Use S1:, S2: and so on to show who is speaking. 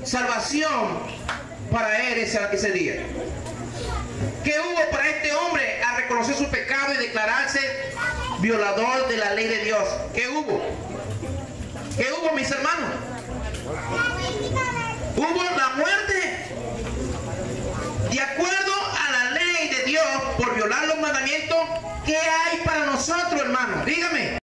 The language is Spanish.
S1: salvación para él ese día. ¿Qué hubo para este hombre a reconocer su pecado y declararse violador de la ley de Dios? ¿Qué hubo? ¿Qué hubo, mis hermanos? Hubo la muerte. De acuerdo a la ley de Dios, por violar los mandamientos, ¿qué hay para nosotros, hermanos? Dígame.